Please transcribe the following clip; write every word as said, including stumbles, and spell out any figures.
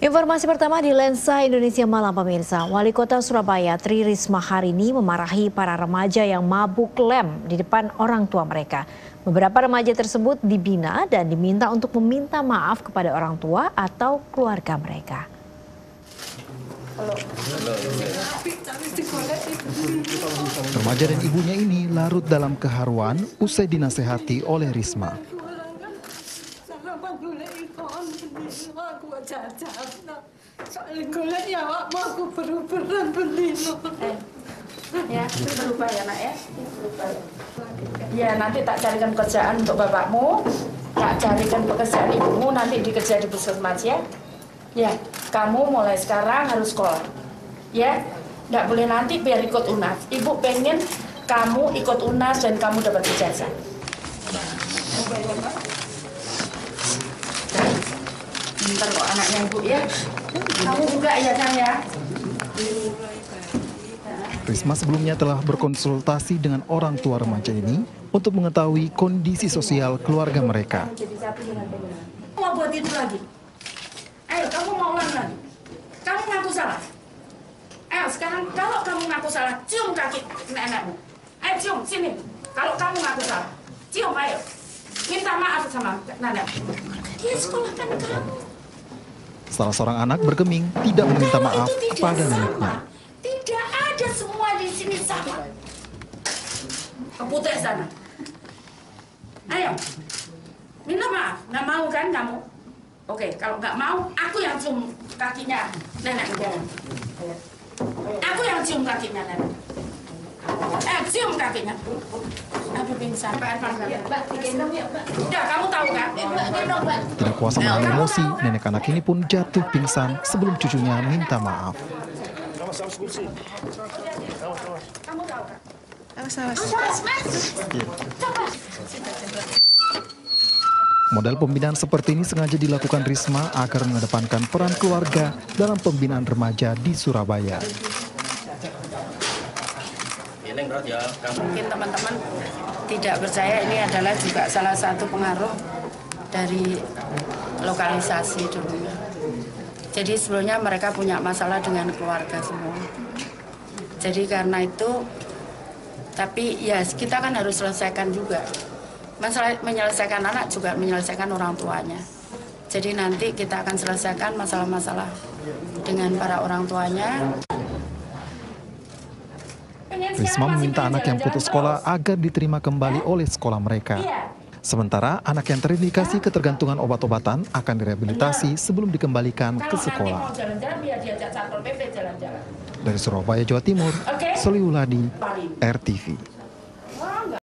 Informasi pertama di Lensa Indonesia Malam pemirsa. Wali Kota Surabaya Tri Risma hari ini memarahi para remaja yang mabuk lem di depan orang tua mereka. Beberapa remaja tersebut dibina dan diminta untuk meminta maaf kepada orang tua atau keluarga mereka. Remaja dan ibunya ini larut dalam keharuan usai dinasehati oleh Risma. Ya, berubah ya nak ya. Ya, nanti tak carikan kerjaan untuk bapakmu, tak carikan pekerjaan ibumu, nanti dikerja di puskesmas ya. Ya, kamu mulai sekarang harus sekolah. Ya, nggak boleh nanti biar ikut U N A S. Ibu pengen kamu ikut U N A S dan kamu dapat ijazah. Bentar kok anaknya ibu ya. Kamu juga ya kan ya. Risma sebelumnya telah berkonsultasi dengan orang tua remaja ini untuk mengetahui kondisi sosial keluarga mereka. Mau buat itu lagi? Ayo, kamu mau ulang lagi? Kamu ngaku salah? Ayo, sekarang kalau kamu ngaku salah, cium kaki nenekmu. Ayo, cium, sini. Kalau kamu ngaku salah, cium, ayo. Minta maaf sama nenek. Dia sekolahkan kamu. Salah seorang anak bergeming tidak meminta maaf kepada neneknya. Tidak ada semua di sini sama. Keputih sana. Ayo, minta maaf. Nggak mau kan kamu? Oke, kalau nggak mau, aku yang cium kakinya nenek. Aku yang cium kakinya nenek. Eh, cium kakinya. Aduh, pingsan. Udah, kamu tahu kan? Tidak kuasa menahan emosi, nenek anak ini pun jatuh pingsan sebelum cucunya minta maaf. Kamu tahu kan? Model pembinaan seperti ini sengaja dilakukan Risma agar mengedepankan peran keluarga dalam pembinaan remaja di Surabaya. Mungkin teman-teman tidak percaya ini adalah juga salah satu pengaruh dari lokalisasi dulunya. Jadi sebelumnya mereka punya masalah dengan keluarga semua. Jadi karena itu, tapi ya kita kan harus selesaikan juga. Masalah menyelesaikan anak juga menyelesaikan orang tuanya. Jadi nanti kita akan selesaikan masalah-masalah dengan para orang tuanya. Risma meminta anak yang putus sekolah agar diterima kembali oleh sekolah mereka. Sementara anak yang terindikasi ketergantungan obat-obatan akan direhabilitasi sebelum dikembalikan ke sekolah. Dari Surabaya, Jawa Timur, Soliuladi, R T V.